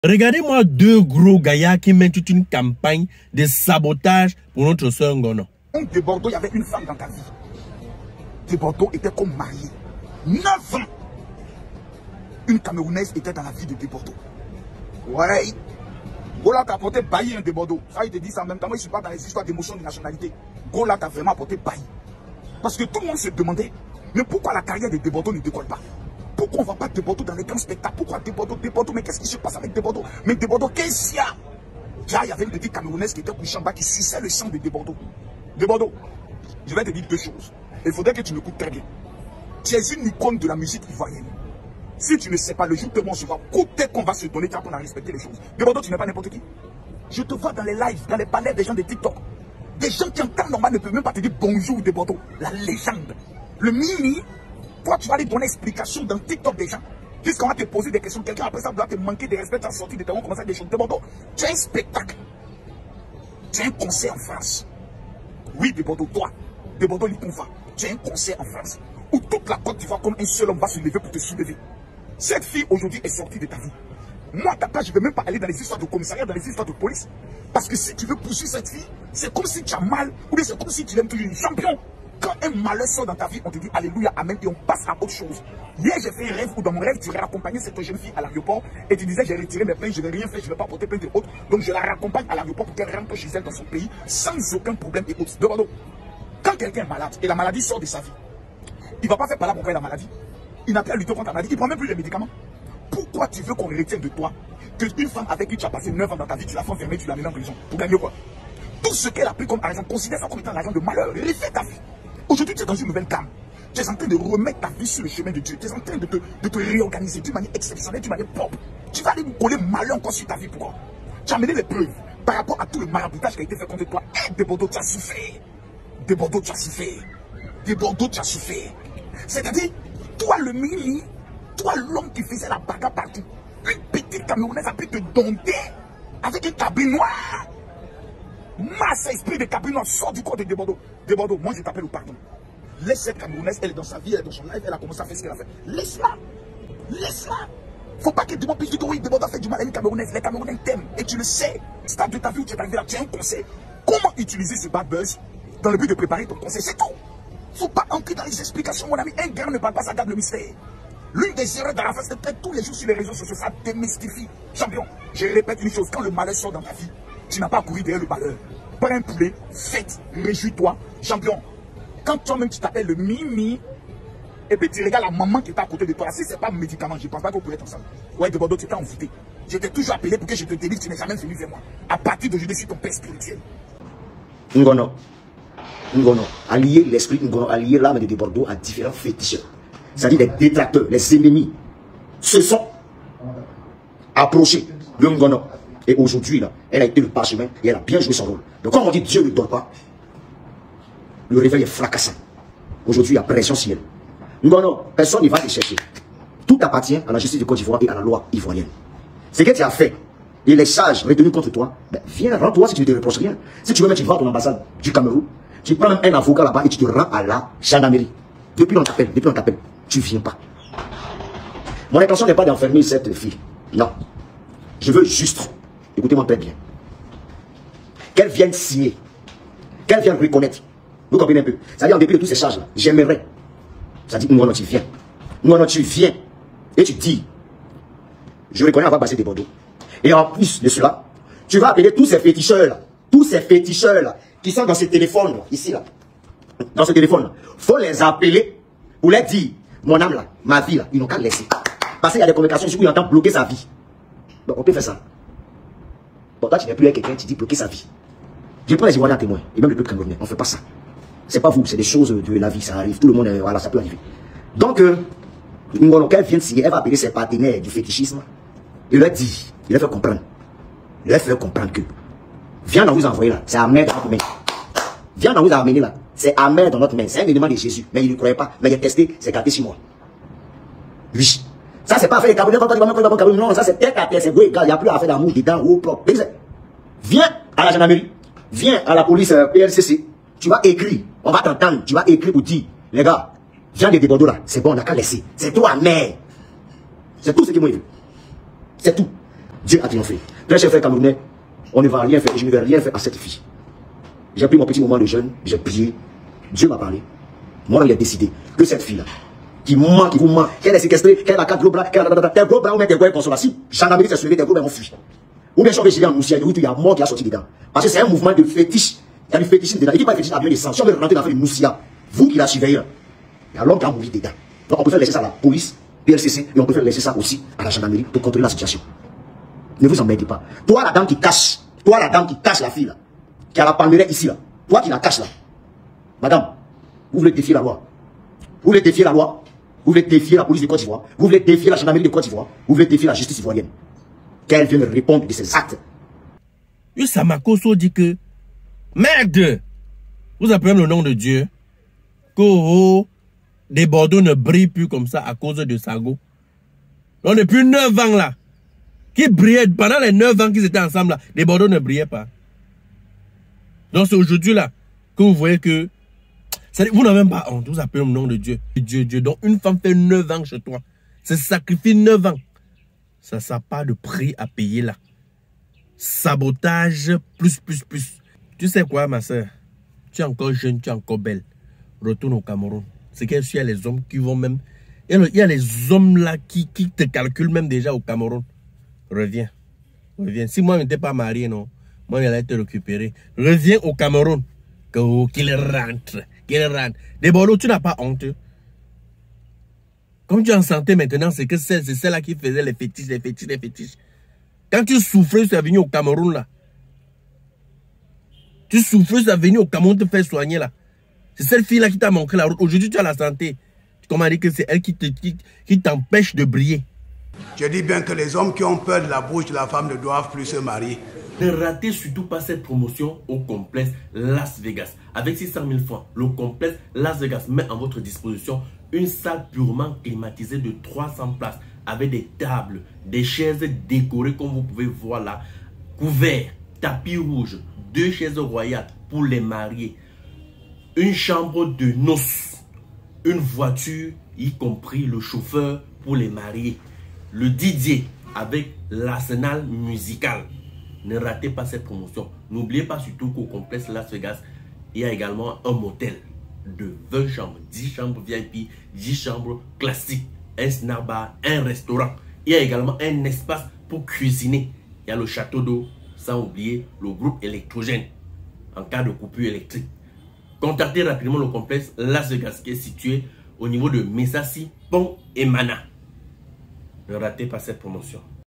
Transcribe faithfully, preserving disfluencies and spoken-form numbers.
Regardez-moi deux gros gaillards qui mènent toute une campagne de sabotage pour notre soeur Ngono. De Bordeaux, il y avait une femme dans ta vie. De Bordeaux était comme mariée. neuf ans. Une Camerounaise était dans la vie de De Bordeaux. Ouais. Gola t'a apporté bailli un De Bordeaux. Ça, il te dit ça en même temps. Moi, je ne suis pas dans les histoires d'émotion de nationalité. Gola t'a vraiment apporté bailli. Parce que tout le monde se demandait, mais pourquoi la carrière de De Bordeaux ne décolle pas? Pourquoi on ne va pas De Bordeaux dans les grands spectacles? Pourquoi De Bordeaux, De Bordeaux? Mais qu'est-ce qui se passe avec De Bordeaux? Mais De Bordeaux, qu'est-ce qu'il y a? Là, il y avait une petite Camerounaise qui était couchée en bas, qui suçait le sang de De Bordeaux. De Bordeaux, je vais te dire deux choses. Il faudrait que tu m'écoutes très bien. Tu es une icône de la musique ivoirienne. Si tu ne sais pas, le jour où on se voit, côté qu'on va se donner, tu apprends à respecter les choses. De Bordeaux, tu n'es pas n'importe qui. Je te vois dans les lives, dans les panels des gens de TikTok. Des gens qui en temps normal ne peuvent même pas te dire bonjour De Bordeaux. La légende. Le mini, toi tu vas aller donner explication dans TikTok des gens. Puisqu'on va te poser des questions, quelqu'un après ça doit te manquer de respect, tu as sorti de terrain, commencer à des choses. De Bordeaux, tu as un spectacle. Tu as un concert en France. Oui, De Bordeaux, toi, De Bordeaux, Likonfa, tu as un concert en France. Où toute la Côte d'Ivoire, comme un seul homme, va se lever pour te soulever. Cette fille aujourd'hui est sortie de ta vie. Moi, ta part, je ne vais même pas aller dans les histoires de commissariat, dans les histoires de police. Parce que si tu veux poursuivre cette fille, c'est comme si tu as mal, ou bien c'est comme si tu l'aimes toujours une champion. Quand un malheur sort dans ta vie, on te dit Alléluia, Amen, et on passe à autre chose. Hier, j'ai fait un rêve où dans mon rêve, tu raccompagnais cette jeune fille à l'aéroport et tu disais, j'ai retiré mes plaintes, je n'ai rien fait, je ne vais pas porter plainte et autres. Donc je la raccompagne à l'aéroport pour qu'elle rentre chez elle dans son pays sans aucun problème et autres. De Bordeaux, quand quelqu'un est malade et la maladie sort de sa vie, il ne va pas faire par là pourquoi il a la maladie. Il n'a plus à lutter contre la maladie, il ne prend même plus les médicaments. Pourquoi tu veux qu'on retienne de toi qu'une femme avec qui tu as passé neuf ans dans ta vie, tu l'as fait enfermer, tu l'as mis en prison pour gagner quoi? Tout ce qu'elle a pris comme argent, considère ça comme étant l'argent de malheur. Refais ta vie. Aujourd'hui, tu es dans une nouvelle gamme. Tu es en train de remettre ta vie sur le chemin de Dieu. Tu es en train de te, de te réorganiser d'une manière exceptionnelle, d'une manière propre. Tu vas aller nous coller malheur encore sur ta vie. Pourquoi? Tu as amené les preuves par rapport à tout le maraboutage qui a été fait contre toi. De Bordeaux, tu as souffert. De Bordeaux, tu as souffert. De Bordeaux, tu as souffert. C'est-à-dire, toi le mini, toi l'homme qui faisait la bagarre partout, une petite Camerounaise a pu te dompter avec un cabri noir. Masse esprit de cabri noir sort du corps de De Bordeaux. De Bordeaux, moi je t'appelle au pardon. Laisse cette Camerounaise, elle est dans sa vie, elle est dans son live, elle a commencé à faire ce qu'elle a fait. Laisse-la. Laisse-la. Faut pas que tu puisse dire que oui, De Bordeaux a fait du mal à une Camerounaise. Les Camerounais t'aiment et tu le sais. Stade de ta vie où tu es arrivé là, tu as un conseil. Comment utiliser ce bad buzz dans le but de préparer ton conseil? C'est tout. Faut pas entrer dans les explications, mon ami. Un gars ne parle pas, ça garde le mystère. L'une des erreurs d'Arafat, c'est peut-être tous les jours sur les réseaux sociaux, ça démystifie. Champion, je répète une chose, quand le malheur sort dans ta vie, tu n'as pas à courir derrière le malheur. Prends un poulet, fête, réjouis-toi. Champion, quand toi-même tu t'appelles le Mimi, et puis tu regardes la maman qui est à côté de toi, si ce n'est pas un médicament, je ne pense pas qu'on pourrait être ensemble. Ouais, De Bordeaux, tu t'es envoûté. Je t'ai toujours appelé pour que je te délivre, tu n'es jamais venu vers moi. À partir d'aujourd'hui, je suis ton père spirituel. Ngono. Ngono. Allier l'esprit Ngono, allier l'âme de De Bordeaux à différents féticheurs. C'est-à-dire les détracteurs, les ennemis, se sont approchés de Ngono. Et aujourd'hui, là, elle a été le parchemin et elle a bien joué son rôle. Donc, quand on dit Dieu ne dort pas, le réveil est fracassant. Aujourd'hui, il y a pression sur elle. Ngono, personne ne va te chercher. Tout appartient à la justice de Côte d'Ivoire et à la loi ivoirienne. Ce que tu as fait et les charges retenues contre toi, ben, viens, rends-toi si tu ne te reproches rien. Si tu veux, tu vas à ton ambassade du Cameroun, tu prends même un avocat là-bas et tu te rends à la gendarmerie. Depuis on t'appelle, depuis on t'appelle, tu ne viens pas. Mon intention n'est pas d'enfermer cette fille. Non. Je veux juste, écoutez-moi très bien, qu'elle vienne signer, qu'elle vienne reconnaître. Vous comprenez un peu? C'est-à-dire en dépit de toutes ces charges-là, j'aimerais. C'est-à-dire, Ngono, tu viens. Ngono, tu viens. Et tu dis, je reconnais avoir passé des Bordeaux. Et en plus de cela, tu vas appeler tous ces féticheurs-là, tous ces féticheurs-là, qui sont dans ce téléphone-là, ici, là. Dans ce téléphone-là. Il faut les appeler pour leur dire, mon âme là, ma vie là, ils n'ont qu'à laisser. Parce qu'il y a des communications ici où ils entendent bloquer sa vie. Donc on peut faire ça. Bon, toi tu n'es plus avec quelqu'un, tu dis bloquer sa vie. Je prends les Ivoiriens témoins, et même le peuple camerounais, on ne fait pas ça. C'est pas vous, c'est des choses de la vie, ça arrive, tout le monde, voilà, ça peut arriver. Donc, euh, Ngono, qu'elle vient de signer, elle va appeler ses partenaires du fétichisme, et leur dit, il leur fait comprendre, il leur fait comprendre que, viens dans vous envoyer là, c'est amer dans notre main. Viens dans vous amener là, c'est amer dans notre main, c'est un élément de Jésus, mais il ne croyait pas, mais il a testé, c'est gardé sur moi. Oui. Ça, c'est pas affaire de Camerounais, quand tu vas mettre Cameroun, non, ça c'est tête à tête, c'est beau égal, il n'y a plus affaire d'amour dedans, ou propre. Viens à la gendarmerie, viens à la police euh, P L C C, tu vas écrire, on va t'entendre, tu vas écrire pour dire, les gars, viens de Bordeaux là, c'est bon, on n'a qu'à laisser, c'est toi, mère. C'est tout ce que moi je veux. C'est tout. Dieu a triomphé. Très chers frères camerounais, on ne va rien faire, je ne vais rien faire à cette fille. J'ai pris mon petit moment de jeûne, j'ai prié, Dieu m'a parlé. Moi, il a décidé que cette fille-là, qui ment, qui vous ment, qu'elle est séquestrée, qu'elle a quatre gros bras, qu'elle a tes gros bras ou même tes gros consolation. Gendarmerie s'est soulevé, tes gros bras ont fui. Ou bien si on veut en Moussia, il y a mort qui a sorti dedans. Parce que c'est un mouvement de fétiche. Il y a du fétichisme dedans. Il dit pas fétiche à bien des sens. Si on veut rentrer dans l'affaire de Moussia, vous qui la surveillez, il y a l'homme qui a mouru dedans. Donc on peut faire laisser ça à la police, P L C C, et on peut faire laisser ça aussi à la gendarmerie pour contrôler la situation. Ne vous embêtez pas. Toi, la dame qui cache, toi, la dame qui cache la fille là, qui a la palmeraie ici là, toi qui la cache là, madame, vous voulez défier la loi. Vous voulez défier la loi. Vous voulez défier la police de Côte d'Ivoire. Vous voulez défier la gendarmerie de Côte d'Ivoire. Vous voulez défier la justice ivoirienne. Qu'elle vienne répondre de ses actes. Samakoso dit que merde, vous appelez le nom de Dieu. Que oh, des Bordeaux ne brillent plus comme ça à cause de Sago. Donc depuis neuf ans là, qui brillaient pendant les neuf ans qu'ils étaient ensemble là, les Bordeaux ne brillaient pas. Donc c'est aujourd'hui là que vous voyez que vous n'avez même pas honte, vous appelez le nom de Dieu. Dieu, Dieu. Donc une femme fait neuf ans chez toi, se sacrifie neuf ans. Ça n'a pas de prix à payer là. Sabotage, plus, plus, plus. Tu sais quoi, ma soeur? Tu es encore jeune, tu es encore belle. Retourne au Cameroun. C'est qu'il y a les hommes qui vont même... Il y a les hommes là qui, qui te calculent même déjà au Cameroun. Reviens. Reviens. Si moi je n'étais pas marié, non. Moi, j'allais te récupérer. Reviens au Cameroun. Qu'il rentre. Qu'il rentre. Des Bordeaux, tu n'as pas honte. Comme tu es en santé maintenant, c'est que c'est celle-là qui faisait les fétiches, les fétiches, les fétiches. Quand tu souffrais, tu es venu au Cameroun là. Tu souffrais, tu es venu au Cameroun te faire soigner là. C'est cette fille-là qui t'a manqué la route. Aujourd'hui, tu as la santé. Tu m'as dit que c'est elle qui te, qui, qui t'empêche de briller. Je dis bien que les hommes qui ont peur de la bouche de la femme ne doivent plus se marier. Ne ratez surtout pas cette promotion au complexe Las Vegas. Avec six cent mille francs, le complexe Las Vegas met à votre disposition une salle purement climatisée de trois cents places avec des tables, des chaises décorées comme vous pouvez voir là, couverts, tapis rouge, deux chaises royales pour les mariés, une chambre de noces, une voiture, y compris le chauffeur pour les mariés, le D J avec l'arsenal musical. Ne ratez pas cette promotion. N'oubliez pas surtout qu'au complexe Las Vegas, il y a également un motel de vingt chambres, dix chambres V I P, dix chambres classiques, un snack bar, un restaurant. Il y a également un espace pour cuisiner. Il y a le château d'eau, sans oublier le groupe électrogène en cas de coupure électrique. Contactez rapidement le complexe Las Vegas qui est situé au niveau de Messassi, Pont et Mana. Ne ratez pas cette promotion.